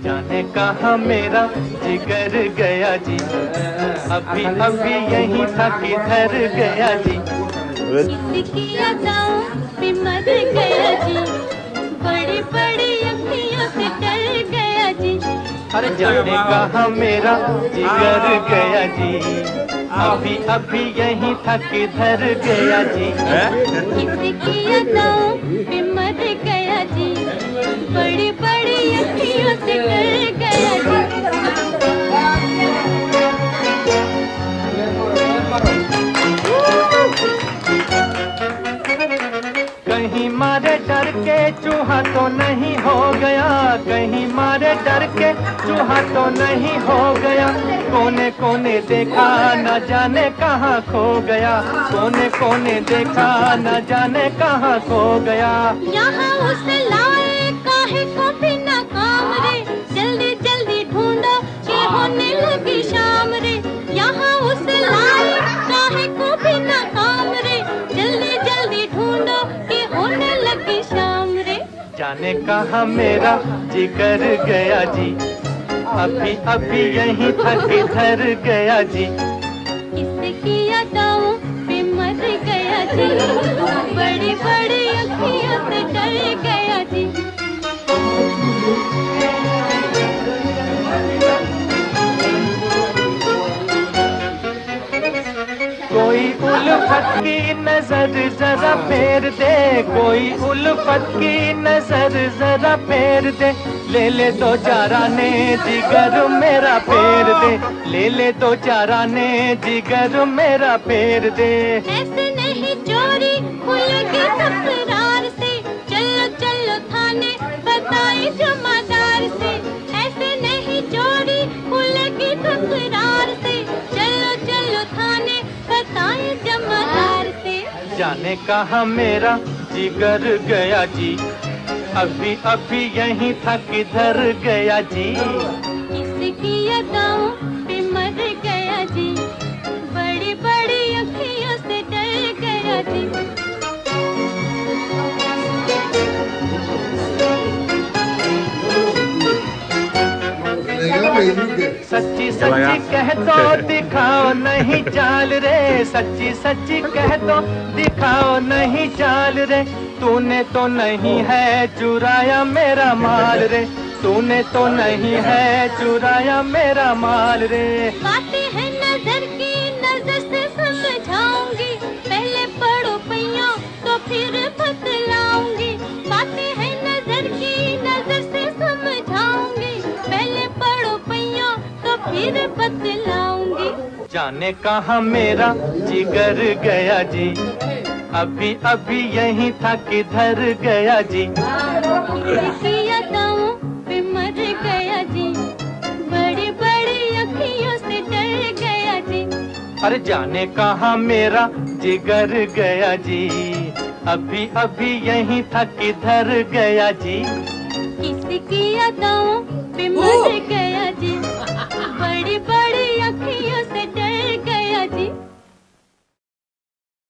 जाने कहाँ मेरा जिगर गया जी, अभी अभी यहीं था किधर गया जी। किसकी अदाओं पे मर गया जी, बड़ी बड़ी अखियों से डर गया जी। अरे जाने कहाँ मेरा जिगर गया जी, अभी अभी यहीं था किधर गया जी। किसकी अदाओं पे मर गया जी, बड़ी बड़ी अखियों से डर गया जी। कहीं मारे डर के चूहा तो नहीं हो गया, कहीं मारे डर के चूहा तो नहीं हो गया। कोने कोने देखा न जाने कहाँ खो गया, कोने कोने देखा न जाने कहाँ खो गया। यहाँ उसे लाए काहे को भी ना काम रे, जल्दी जल्दी ढूंढो कि होने लगी शाम रे। यहाँ उसे लाए काहे को भी ना काम रे, जल्दी जल्दी ढूंढो कि होने लगी शाम रे। जाने कहाँ मेरा जिगर गया जी, अभी अभी यहीं था किधर गया जी। किसकी अदाओं पे मर गया जी, बड़ी बड़ी अखियों से डर गया जी। कोई उल्फत की नजर जरा फेर दे, कोई उल्फत की नजर जरा फेर दे। ले ले दो चाराने जिगर मेरा फेर दे, ले ले दो चाराने जिगर मेरा फेर दे। ऐसे नहीं चोरी खुलेगी तकरार से, चलो चलो थाने बताए जमादार से। ऐसे नहीं चोरी खुलेगी तकरार से, चलो चलो थाने बताए जमादार से। जाने कहाँ मेरा जिगर गया जी, अभी अभी यहीं था किधर गया जी। किसकी अदाओं पे मर गया जी, बड़ी बड़ी अखियों से डर गया जी। सच्ची सच्ची कह तो दिखाओ नहीं चाल रे, सच्ची सच्ची कह तो दिखाओ नहीं चाल रे। तूने तो नहीं है चुराया मेरा माल रे, तूने तो नहीं है चुराया मेरा माल रे। बातें हैं नजर की, नजर से समझाऊंगी, पहले पढ़ो पैया तो फिर बतलाऊंगी। बातें हैं नजर की, नजर से समझाऊंगी, पहले पढ़ो पैया तो फिर बतलाऊंगी। जाने कहाँ मेरा जिगर गया जी, अभी अभी यहीं था किधर गया जी। किसकी अदाओं पे मर गया जी, बड़ी बड़ी अखियों से डर गया जी। अरे जाने कहाँ मेरा जिगर गया जी, अभी अभी यहीं था किधर गया जी। किसकी अदाओं पे मर गया जी, बड़ी बड़ी अखियों से डर गया जी।